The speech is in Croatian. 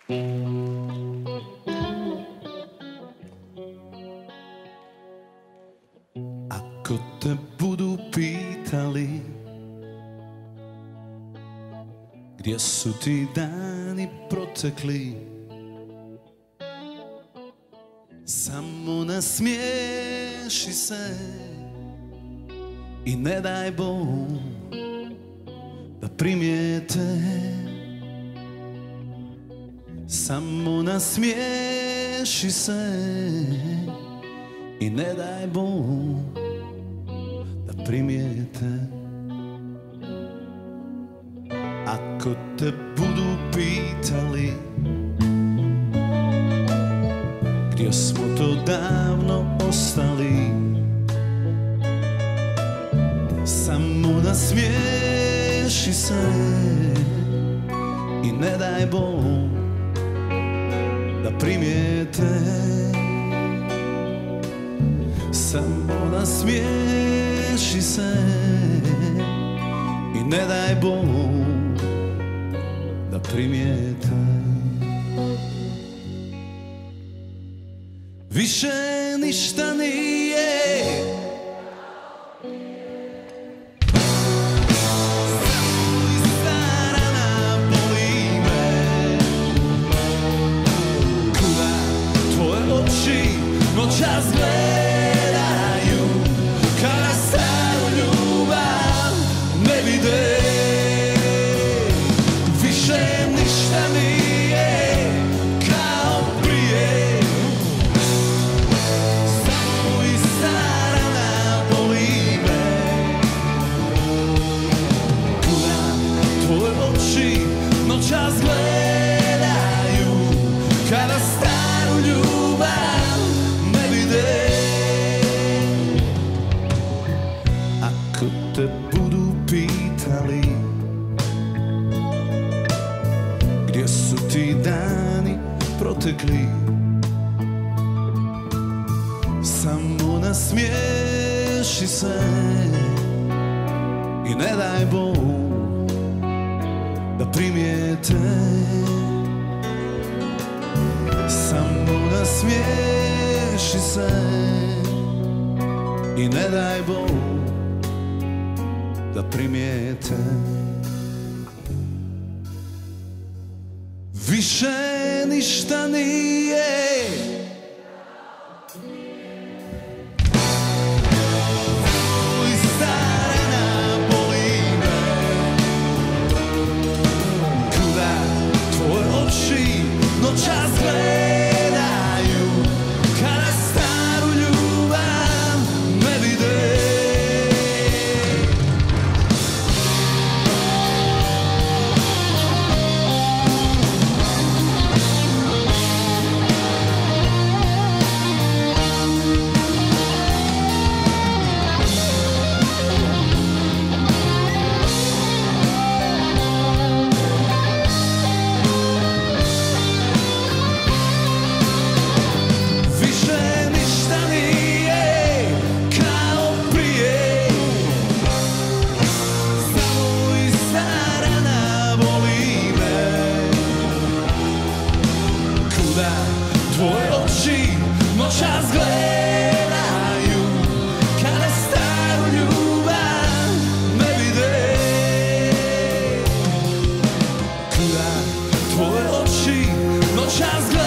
Ako te budu pitali gdje su ti dani protekli, samo nasmiješi se i ne daj Bog da primijete. Samo nasmiješi se i ne daj Bog da primijete. Ako te budu pitali gdje smo to davno ostali, samo nasmiješi se i ne daj Bog da primijete. Samo nasmiješi se i ne daj Bog da primijete. Više ništa nije noćas gledaju kada staru ljubav ne vide. Više ništa nije kao prije, samo ista rana boli me. Kuda tvoje oči noćas gledaju kada staru ljubav ne vide. Ako te budu pitali gdje su ti dani protekli, samo nasmiješi se i ne daj Bog da primijete. Samo nasmiješi se i ne daj Bog da primijete. Više ništa nije noćas gledaju kada staru ljubav ne vide. Tvoje oči noćas gledaju kada staru ljubav ne vide. Kuda tvoje oči noćas gledaju